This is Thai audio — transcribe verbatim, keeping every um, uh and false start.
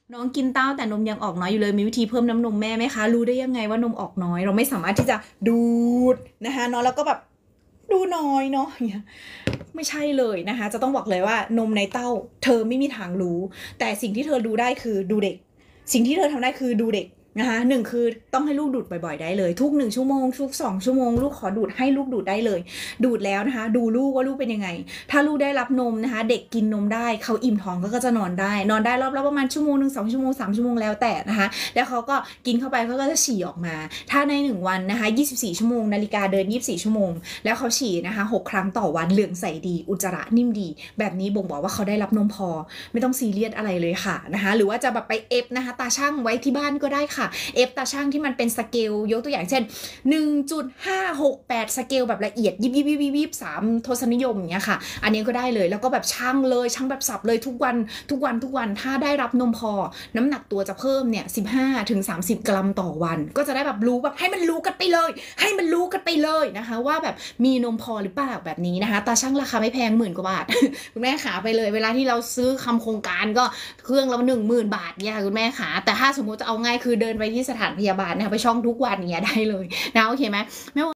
น้องกินเต้าแต่นมยังออกน้อยอยู่เลยมีวิธีเพิ่มน้ำนมแม่ไหมคะรู้ได้ยังไงว่านมออกน้อยเราไม่สามารถที่จะดูดนะคะเนาะแล้วก็แบบดูน้อยเนาะอย่างเงี้ยไม่ใช่เลยนะคะจะต้องบอกเลยว่านมในเต้าเธอไม่มีทางรู้แต่สิ่งที่เธอดูได้คือดูเด็กสิ่งที่เธอทำได้คือดูเด็กนะคะหนึ่งคือต้องให้ลูกดูดบ่อยๆได้เลยทุกหนึ่งชั่วโมงทุกสองชั่วโมงลูกขอดูดให้ลูกดูดได้เลยดูดแล้วนะคะดูลูกว่าลูกเป็นยังไงถ้าลูกได้รับนมนะคะเด็กกินนมได้เขาอิ่มท้องก็จะนอนได้นอนได้รอบๆประมาณชั่วโมงหนึ่งสองชั่วโมงสามชั่วโมงแล้วแต่นะคะแล้วเขาก็กินเข้าไปเขาก็จะฉี่ออกมาถ้าในหนึ่งวันนะคะยี่สิบสี่ชั่วโมงนาฬิกาเดินยี่สิบสี่ชั่วโมงแล้วเขาฉี่นะคะหกครั้งต่อวันเหลืองใสดีอุจจาระนิ่มดีแบบนี้บ่งบอกว่าเขาได้รับนมพอไม่ต้องซีเรียสอะไรเลยค่ะนะคะหรือว่าจะแบบไปเอฟนะคะตาช่างไว้ที่บ้านก็ได้ค่ะเอฟตาช่างที่มันเป็นสเกลยกตัวอย่างเช่น หนึ่งจุดห้าหกแปด สเกลแบบละเอียดยิบยิบยิบยิบยิบสามทศนิยมอย่างเงี้ยค่ะอันนี้ก็ได้เลยแล้วก็แบบช่างเลยช่างแบบสับเลยทุกวันทุกวันทุกวันถ้าได้รับนมพอน้ำหนักตัวจะเพิ่มเนี่ยสิบห้าถึงสามสิบกรัมต่อวันก็จะได้แบบรู้แบบให้มันรู้กันไปเลยให้มันรู้กันไปเลยนะคะว่าแบบมีนมพอหรือเปล่าแบบนี้นะคะตาช่างราคาไม่แพงหมื่นกว่าบาท คุณแม่ขาไปเลยเวลาที่เราซื้อคำโครงการก็เครื่องละหนึ่งหมื่นบาทเนี่ยคุณแม่ขาแต่ถ้าสมมติจะเอาง่ายคือเดินไปที่สถานพยาบาลนะคะไปช่องทุกวันเนี้ยได้เลยนะโอเคไหมแม่